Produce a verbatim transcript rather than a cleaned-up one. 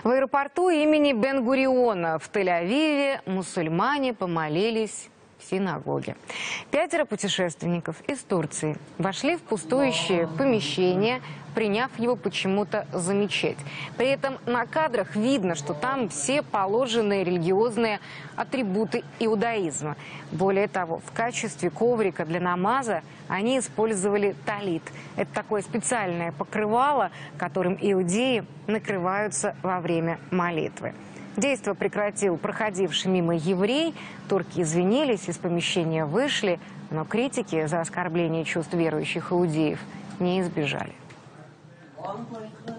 В аэропорту имени Бен-Гуриона в Тель-Авиве мусульмане помолились в синагоге. Пятеро путешественников из Турции вошли в пустующее помещение, приняв его почему-то за мечеть. При этом на кадрах видно, что там все положенные религиозные атрибуты иудаизма. Более того, в качестве коврика для намаза они использовали талит. Это такое специальное покрывало, которым иудеи накрываются во время молитвы. Действо прекратил проходивший мимо еврей. Турки извинились, из помещения вышли, но критики за оскорбление чувств верующих иудеев не избежали.